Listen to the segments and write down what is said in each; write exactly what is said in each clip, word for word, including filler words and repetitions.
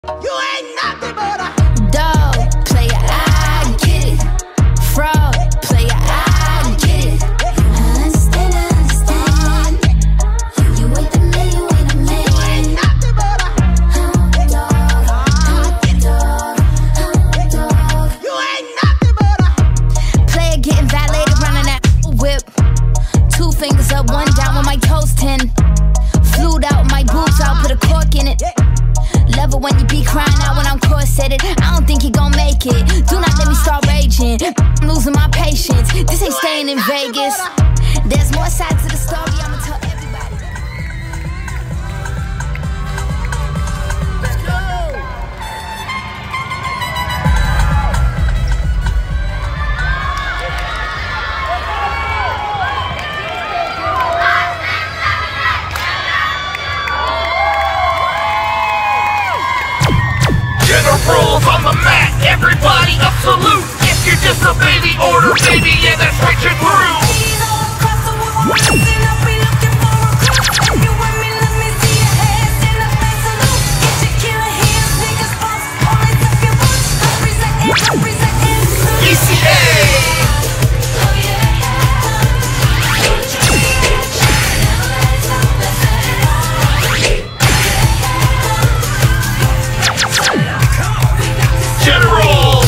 You ain't nothing but a dog, player, I get it. Fraud, player, I get it. I understand, I understand. You ain't the man, you ain't a man. You ain't nothing but a hot dog, hot dog, hot dog. You ain't nothing but a Player getting valeted, running that whip. Two fingers up, one down with my toes ten. Flued out my boobs, I'll put a cork in it. Love it when you be crying out when I'm corseted. I don't think you gon' make it. Do not let me start raging. I'm losing my patience. This ain't staying in Vegas. There's more sides to the story. I'ma tell everybody. Let's go. Generals on the mat, everybody up salute. If you're just a baby, order baby, yeah, that's right, you're through. E C A! Generals!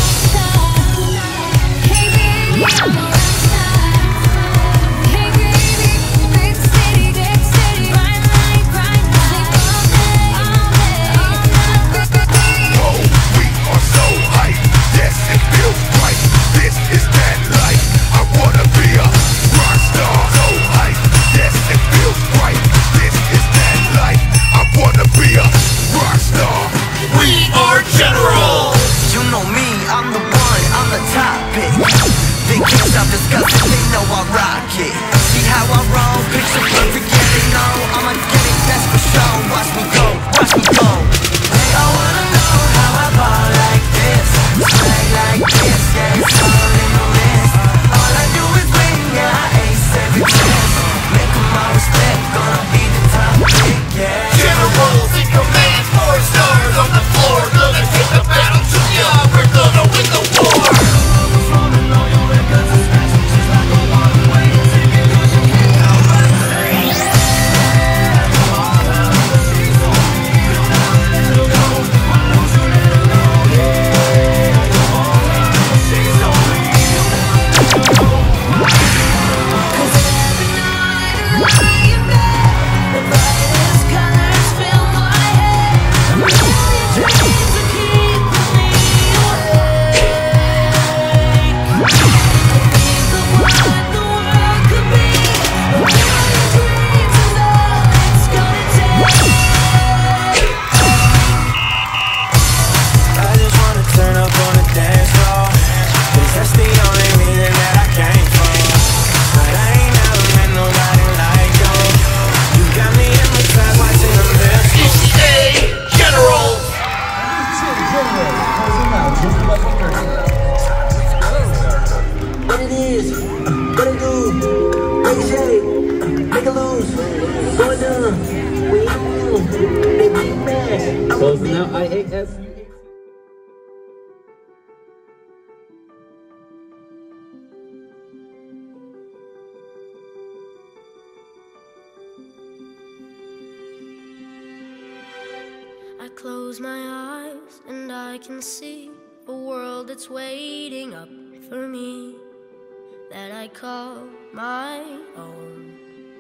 Closing out I A S. I close my eyes and I can see a world that's waiting up for me, that I call my own.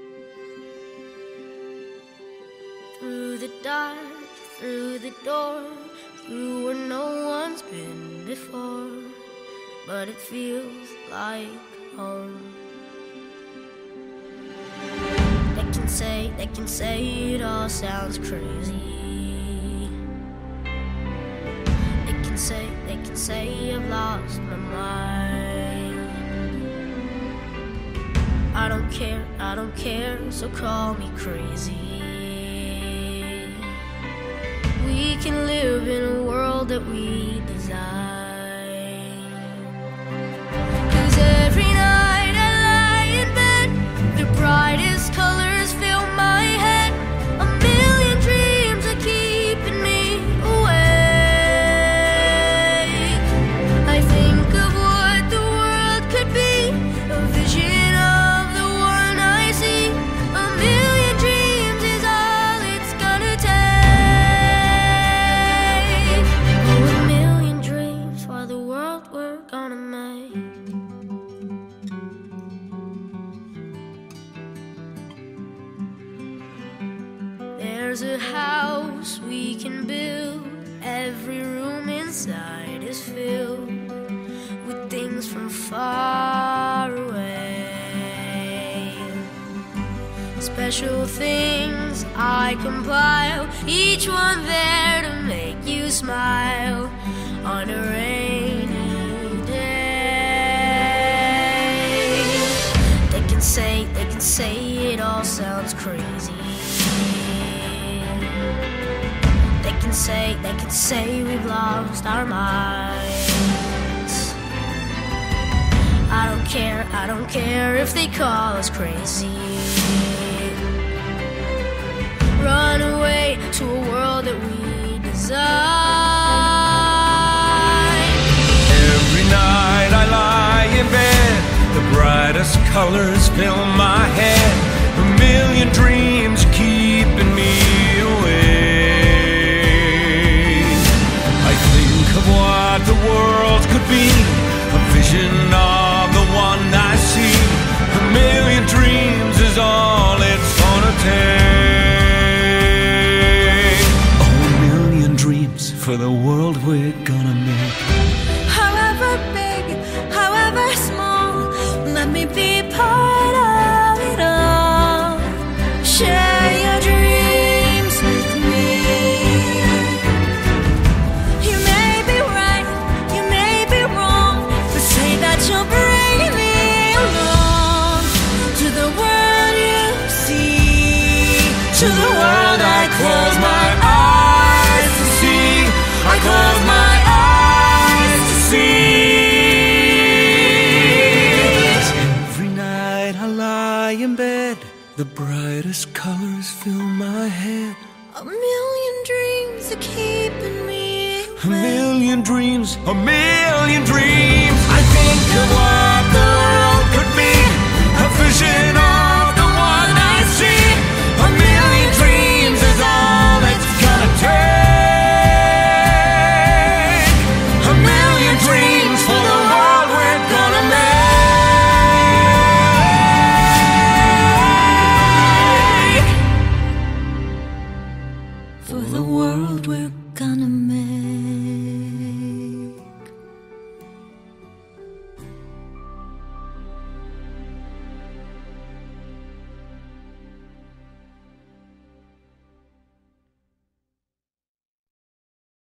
Through the dark, through the door, through where no one's been before, but it feels like home. They can say, they can say it all sounds crazy. They can say, they can say I've lost my mind. I don't care, I don't care, so call me crazy. We can live in a world that we design. 'Cause every night I lie in bed, the brightest colors fill my head. A million dreams are keeping me awake. every room inside is filled with things from far away. Special things I compile, each one there to make you smile on a rainy day. They can say, they can say it all sounds crazy. They can say, they can say we've lost our minds. I don't care, I don't care if they call us crazy. Run away to a world that we design. Every night I lie in bed, the brightest colors fill my head. A million dreams keeping me awake. I think of what the world could be, a vision of the one I see. A million dreams is all it's gonna take. Oh, a million dreams for the world we're gonna make. However big, however small, let me be part of it all. Share your dreams with me. You may be right, you may be wrong, but say that you'll bring me along to the world you see, to the world I close my eyes to see. I close my eyes to see. Every night I lie in bed, the brightest colors fill my head. A million dreams are keeping me A awake. million dreams, a million dreams. I think of what the world could be, a vision of